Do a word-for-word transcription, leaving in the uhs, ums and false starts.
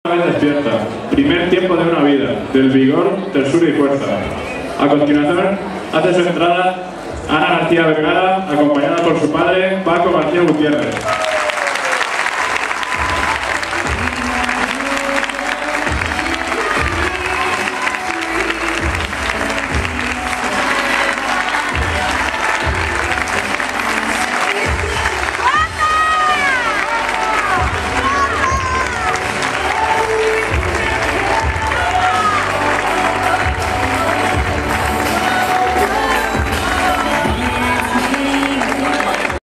Despierta. Primer tiempo de una vida, del vigor, tersura y fuerza. A continuación, hace su entrada Ana García Vergara, acompañada por su padre, Paco García Gutiérrez.